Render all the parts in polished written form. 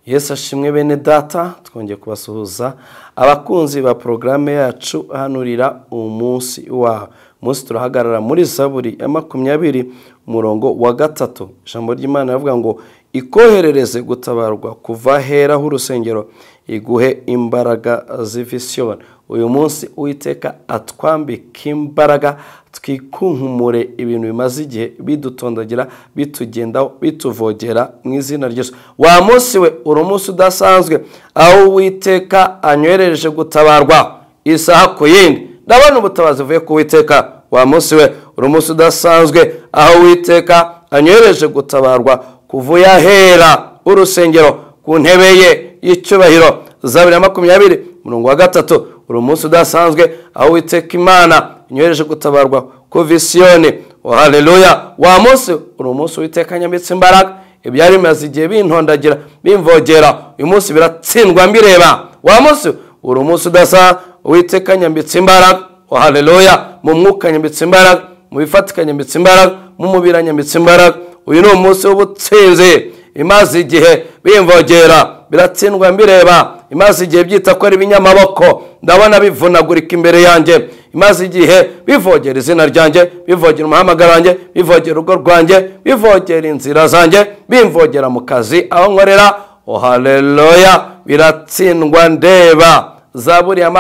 Yesu ashimwe bene data, twongeye kubasuhuza abakunzi ba programme yacu Hanurira umunsi wa munsi. Turahagarara muri Zaburi ya 20 umurongo wa 3. Ijambo ry'Imana rivuga ngo ikoherereze gutabarwa kuva hera h'urusengero, iguhe imbaraga z'ivisioni. Uyu munsi Uwiteka atwambika imbaraga, twikunkumure ibintu bimaze igihe bidutondagira, bitugendaho, bituvogera mu izina ry'Yesu. Wa munsi we uri umunsi udasanzwe, aho Uwiteka anyohereje gutabarwa isaha ku yindi. Ndabona ubutabazi buvuye ku Uwiteka. Wa munsi we uri umunsi udasanzwe, aho Uwiteka anyohereje gutabarwa kuvuye ahera urusengero ku ntebe ye y'icyubahiro. Zaburi ya 20 umurongo wa 3. Uri umunsi udasanzwe, aho Uwiteka Imana inyohereje gutabarwa ku visioni. Oh haleluya! Wa munsi uri umunsi Uwiteka anyambitse imbaraga, ibyari bimaze igihe bintondagira, bimvogera, uyu munsi biratsindwa mbireba. Wa munsi uri umunsi udasanzwe, Uwiteka anyambitse imbaraga. Oh haleluya! Mu mwuka anyambitse imbaraga, mu bifatika anyambitse imbaraga, mu mubiri anyambitse imbaraga. Uyu ni umunsi w'ubutsinzi, imaze igihe bimvogera, biratsindwa mbireba, imaze igihe byita ko ari ibinyamaboko, ndabona bivunagurika imbere yanjye, imaze igihe bivogera izina ryanjye, bivogera umuhamagaro wanjye, bivogera urugo rwanjye, bivogera inzira zanjye, bimvogera mu kazi aho nkorera. Oh haleluya! Biratsindwa ndeba. Zaburi ya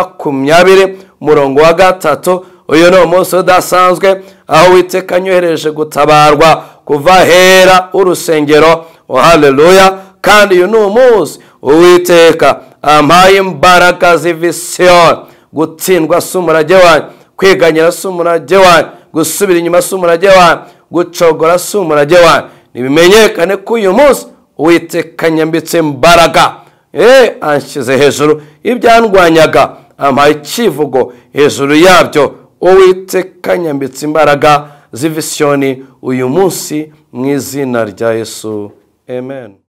20 umurongo wa 3. Uyu ni umunsi udasanzwe, aho Uwiteka anyohereje gutabarwa kuva hera urusengero. Oh haleluya! Kandi uyu ni umunsi Uwiteka ampaye imbaraga z'ivisioni. Gutsindwa si umurage wanjye, kwiganyira si umurage wanjye, gusubira inyuma si umurage wanjye, gucogora si umurage wanjye. Nibimenyekane ko uyu munsi Uwiteka anyambitse imbaraga, anshyize hejuru ibyandwanyaga, ampaye ikivugo hejuru yabyo. Uwiteka anyambitse imbaraga z'ivisioni uyu munsi mu izina rya Yesu. Amen.